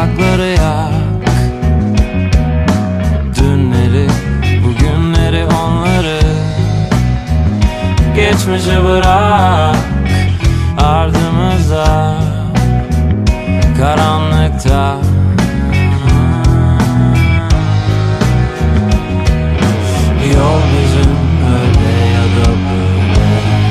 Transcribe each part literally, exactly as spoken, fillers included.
sokakları yak. Dünleri, bugünleri, onları geçmişe bırak. Ardımızda karanlıkta yol bizim, öyle ya da böyle.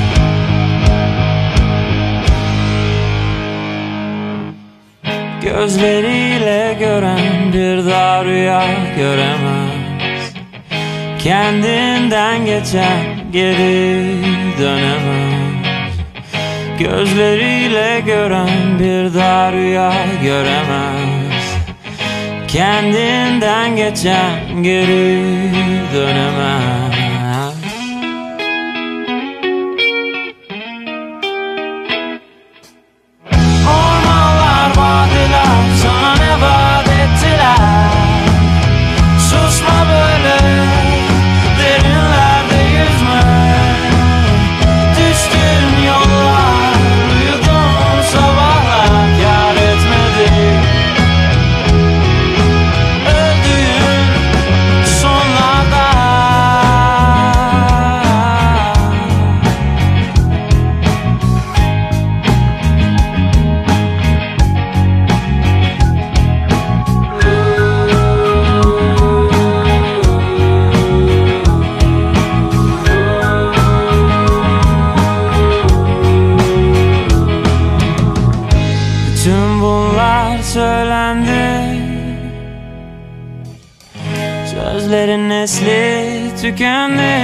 Gözleriyle gören bir daha rüya göremez. Kendinden geçen geri dönemez. Gözleriyle gören bir daha rüya göremez. Kendinden geçen geri dönemez. Ormanlar, vadiler sana ne vaat ettiler? Susma böyle, derinlerde yüzme. Düştüğün yollar, uyuduğun sabahlar kâr etmedi. Öldüğün sonlarda bütün bunlar söylendi. Sözlerin nesli tükendi.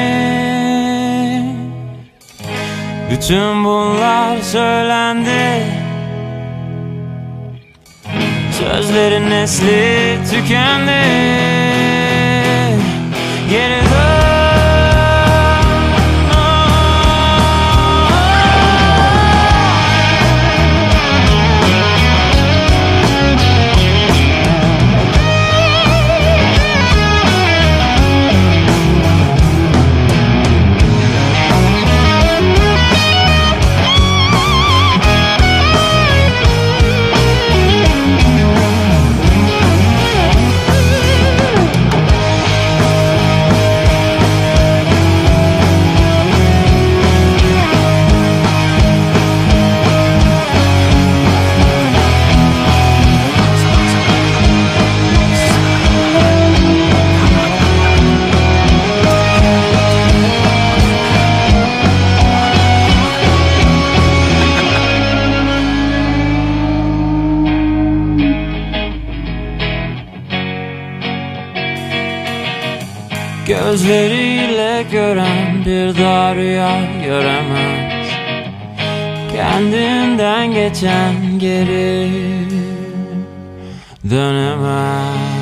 Bütün bunlar söylendi. Sözlerin nesli tükendi. Geri dön. Gözleriyle gören bir daha rüya göremez. Kendinden geçen geri dönemez.